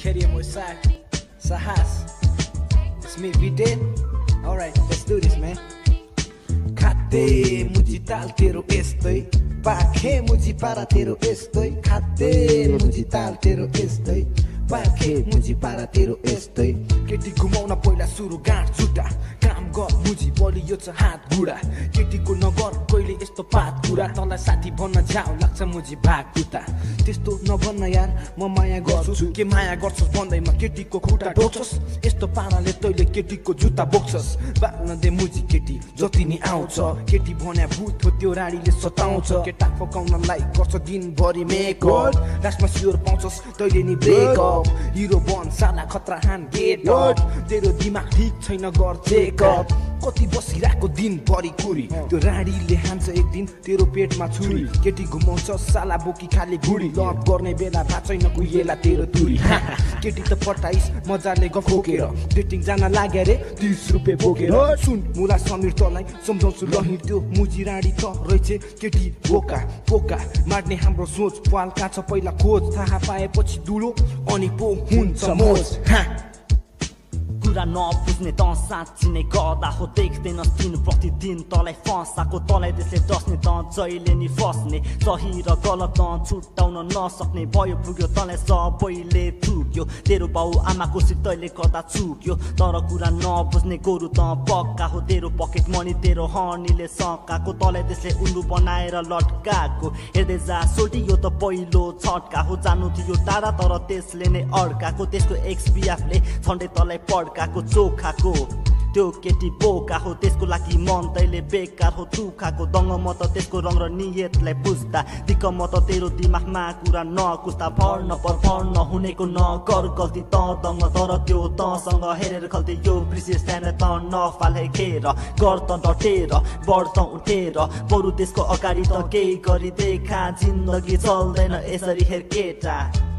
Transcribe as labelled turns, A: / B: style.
A: Kitty on my side. Sahas. It's me, we did. Alright, let's do this, man. Khate muji tal tero estoi. Pakhe muji para tero estoi. Khate muji tal tero estoi. Pakhe muji para tero estoi. Keti घुमाउन पहिला सुरु गाँठ जुटा काम गर मुजी बलियो छ हात गुडा केटीको नगर कहिले यस्तो पात कुरा तँलाई साथी भन्न झ्याउ लाग्छ मुजी भाग कुता त्यस्तो नभन्न यार म माया गर्छु के माया गर्छस् भन्दैमा केटीको खुट्टा ढोक्छस् यस्तो पाराले तैले केटीको जुत्ता बोक्छस् बाल्न दे मुजी केटी जति नि आउँछ केटी भन्या भूत हो त्यो रानीले सताउँछ केटा फकाउनलाई गर्छ दिनभरि मेकअप लास्टमा स्योर पाउँछस् तैले नि ब्रेकअप हिरो बन साला खतरा हान गेट अप तेरो दिमाग ठीक छैन गर चेकअप कति बसिरहेको दिनभरि कुरी त्यो रानीले हान्छ एक दिन तेरो पेटमा छुरी केटी घुमाउँछ साला बोकी खाली घुडी लभ गर्ने बेला बाँचैन कुहिएला तेरो तुरी केटी त पटाइस मजाले गफ खोकेर डेटिङ जान लाग्यो रे 30 रुपैयाँ बोकेर सुन मुला समीर तँलाई सम्झाउँछु लही त्यो मुजी रानी त रहेछ केटी बोका पोका मार्ने हाम्रो सोच पालका छ पहिला खोज थाहा पाएपछि दुलो अनि पो हुन्छ मोज
B: कुरा नबुझ्ने त साँच्ची नै गर्दा हो देख्दैनस् दिन प्रतिदिन तँलाई फसाएको तँलाई त्यसले डस्ने त जहिले नि फस्ने सही र गलत त छुट्याउन नसक्ने भयो पुग्यो तँलाई सबैले थुक्यो तेरो बाउ आमाको सिट तैले गर्दा चुक्यो तर कुरा नबुझ्ने गोरु त पक्का हो तेरो पकेट मनी तेरो हनीले सकाएको तँलाई त्यसले उल्लु बनाएर लट्काएको हेर्दै जा सोल्टी यो त पहिलो छट्का हो जानु थियो टाढा तर त्यसले नै अड्काएको त्यसको एक्सपिएफले छन्डे तँलाई पड्काएको चोखाको त्यो केटी बोका हो त्यसको लागि मन तैले बेकार हो दुखाको दङ्ग म त त्यसको रङ र नियतलाई बुझ्दा दिक्क म त तेरो दिमागमा कुरा नकुस्ता भर्न पर्फर्न हुनेको नगर गल्ती त दङ्ग तर त्यो तँसँग हेरेर खल्ती यो प्रिसियस टाइम त नफाले खेर गर त डटेर बढ त उठेर बरु त्यसको अगाडि त केही गरी देखा जिन्दगी चल्दैन यसरी हेर केटा